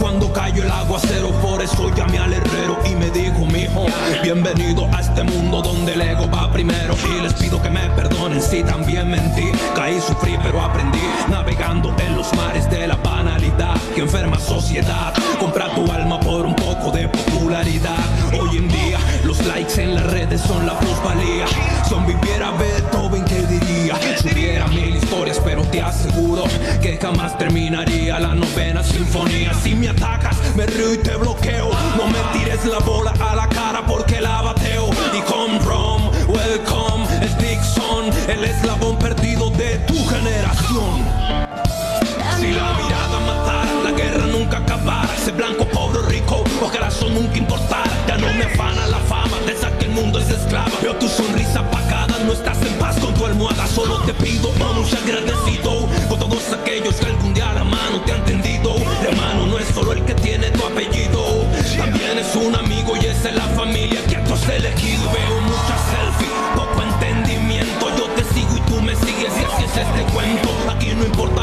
cuando cayó el aguacero. Por eso llamé al herrero y me dijo: mijo, bienvenido a este mundo donde el ego va primero. Y les pido que me perdonen si también mentí. Caí, sufrí, pero aprendí, navegando en los mares de la banalidad que enferma sociedad. Compra tu alma por un poco de popularidad. Hoy en día los likes en las redes son la plusvalía. Si aún viviera Beethoven, ¿qué diría? Subiera 1000 historias, pero te aseguro que jamás terminaría la 9ª sinfonía. Si me atacas, me río y te bloqueo. No me tires la bola a la cara porque la bateo. Y come from, welcome, es Dixon, el eslabón perdido de tu generación. Si la mirada matara, la guerra nunca acabara. Ese blanco, pobre o rico, ojalá eso nunca importara. Ya no me afana la fama de esa que el mundo es esclava. Veo tu sonrisa apagada, no estás en paz con tu almohada. Solo te pido, vamos agradecido por todos aquellos que algún día la mano te han tendido. Hermano no es solo el que tiene tu apellido, también es un amigo y esa es la familia que tú has elegido. Veo muchas selfies, poco entendimiento. Yo te sigo y tú me sigues y así es este cuento. Aquí no importa